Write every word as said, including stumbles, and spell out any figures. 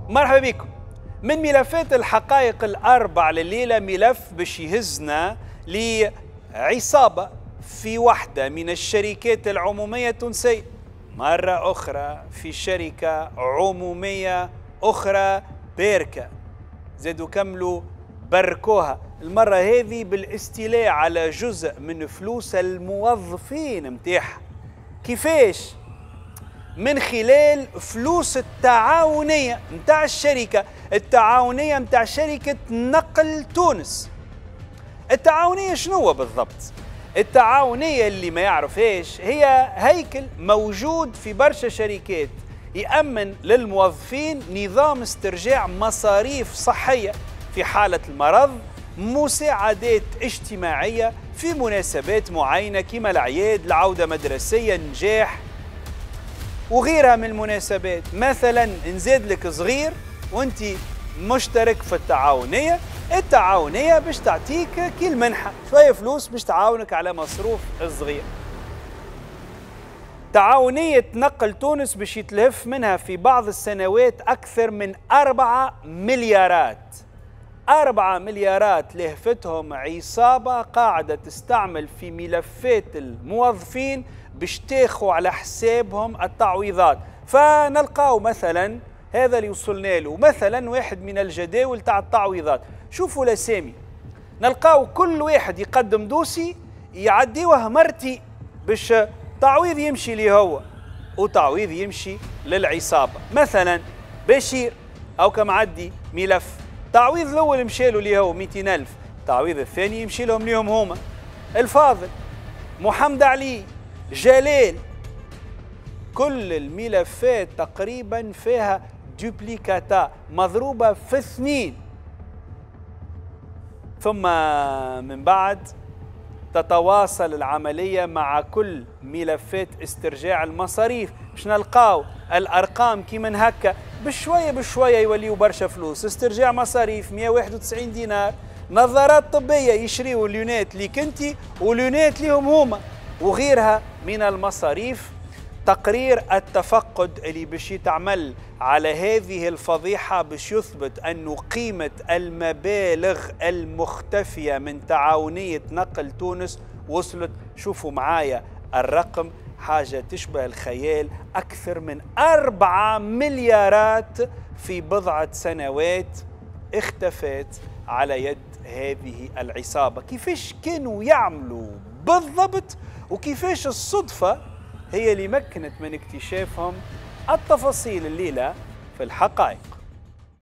مرحبا بكم. من ملفات الحقائق الأربع لليلة ملف باش يهزنا لعصابة في واحدة من الشركات العمومية التونسية، مرة أخرى في شركة عمومية أخرى بيركة، زادوا كملوا بركوها، المرة هذه بالاستيلاء على جزء من فلوس الموظفين متاعها. كيفاش؟ من خلال فلوس التعاونية متاع الشركة التعاونية متاع شركة نقل تونس. التعاونية شنو بالضبط؟ التعاونية اللي ما يعرفهاش هي هيكل موجود في برشا شركات يأمن للموظفين نظام استرجاع مصاريف صحية في حالة المرض، مساعدات اجتماعية في مناسبات معينة كما الأعياد، العودة مدرسية، نجاح وغيرها من المناسبات. مثلا نزيد لك صغير وانت مشترك في التعاونية، التعاونية باش تعطيك كي المنحة شوية فلوس باش تعاونك على مصروف الصغير. تعاونية نقل تونس باش يتلهف منها في بعض السنوات أكثر من أربعة مليارات. أربعة مليارات لهفتهم عصابة قاعدة تستعمل في ملفات الموظفين باش تاخوا على حسابهم التعويضات. فنلقاو مثلا هذا اللي وصلنا له، مثلا واحد من الجداول تاع التعويضات، شوفوا الأسامي، نلقاو كل واحد يقدم دوسي يعديوه مرتي باش تعويض يمشي ليه هو وتعويض يمشي للعصابة. مثلا بشير أو كمعدي ملف، تعويض الأول مشى له ليه هو مئتين ألف، التعويض الثاني يمشي لهم ليهم هما. الفاضل، محمد علي، جلال، كل الملفات تقريبا فيها دوبليكاتا مضروبة في اثنين. ثم من بعد تتواصل العملية مع كل ملفات استرجاع المصاريف باش نلقاو الأرقام كيما هكا بشوية بشوية يوليو برشا فلوس. استرجاع مصاريف مئة وواحد وتسعين دينار، نظارات طبية يشريوا اليونات ليك انتي واليونات ليهم هما، وغيرها من المصاريف. تقرير التفقد اللي باش يتعمل على هذه الفضيحة باش يثبت أنه قيمة المبالغ المختفية من تعاونية نقل تونس وصلت، شوفوا معايا الرقم، حاجة تشبه الخيال، أكثر من أربعة مليارات في بضعة سنوات اختفت على يد هذه العصابة. كيفاش كانوا يعملوا بالضبط وكيفاش الصدفة هي اللي مكنت من اكتشافهم؟ التفاصيل الليلة في الحقائق.